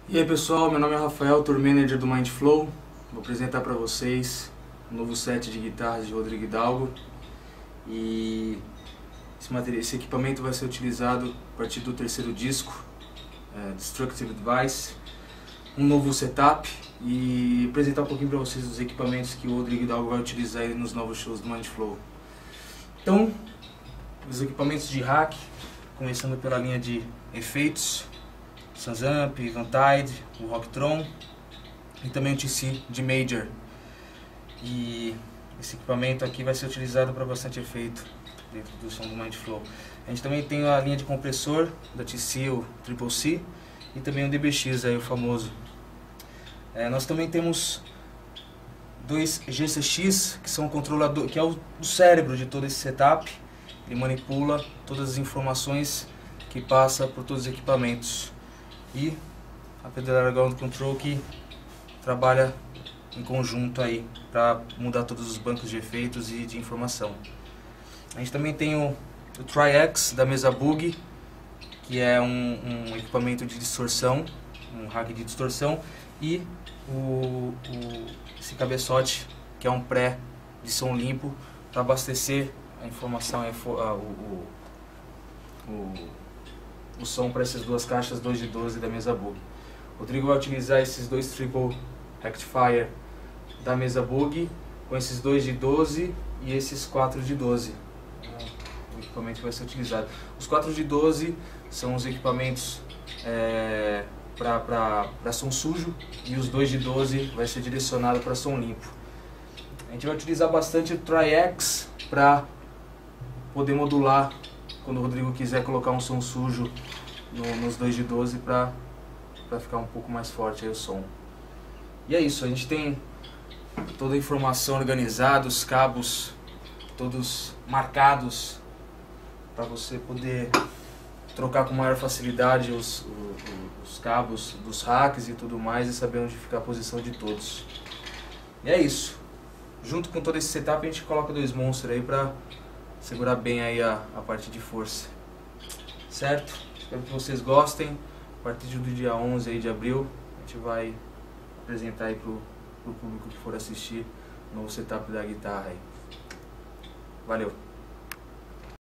E aí pessoal, meu nome é Rafael, Tour Manager do Mindflow. Vou apresentar para vocês um novo set de guitarras de Rodrigo Hidalgo. E esse equipamento vai ser utilizado a partir do terceiro disco, Destructive Device. Um novo setup e apresentar um pouquinho para vocês os equipamentos que o Rodrigo Hidalgo vai utilizar aí nos novos shows do Mindflow. Então, os equipamentos de rack, começando pela linha de efeitos, Sansamp, Eventide, o Rocktron e também o TC de Major. E esse equipamento aqui vai ser utilizado para bastante efeito dentro do som do Mindflow. A gente também tem a linha de compressor da TC, o Triple C, e também o DBX, aí, o famoso. Nós também temos dois GCX, que são o controlador, que é o cérebro de todo esse setup. Ele manipula todas as informações que passa por todos os equipamentos. E a Pedalar Ground Control, que trabalha em conjunto aí para mudar todos os bancos de efeitos e de informação. A gente também tem o Tri-X da Mesa Boogie, que é um equipamento de distorção, um rack de distorção, e esse cabeçote, que é um pré de som limpo para abastecer a informação, o som para essas duas caixas 2 de 12 da Mesa Boogie. O Rodrigo vai utilizar esses dois Triple Rectifier da Mesa Boogie com esses 2 de 12 e esses 4 de 12. O equipamento que vai ser utilizado. Os 4 de 12 são os equipamentos para som sujo, e os 2 de 12 vai ser direcionado para som limpo. A gente vai utilizar bastante o Tri-X para poder modular quando o Rodrigo quiser colocar um som sujo nos 2 de 12 para ficar um pouco mais forte aí o som. E é isso, a gente tem toda a informação organizada, os cabos todos marcados para você poder trocar com maior facilidade os cabos dos racks e tudo mais, e saber onde fica a posição de todos. E é isso. Junto com todo esse setup a gente coloca dois monstros aí para segurar bem aí a parte de força. Certo? Espero que vocês gostem. A partir do dia 11 aí de abril a gente vai apresentar aí pro público que for assistir o novo setup da guitarra aí. Valeu!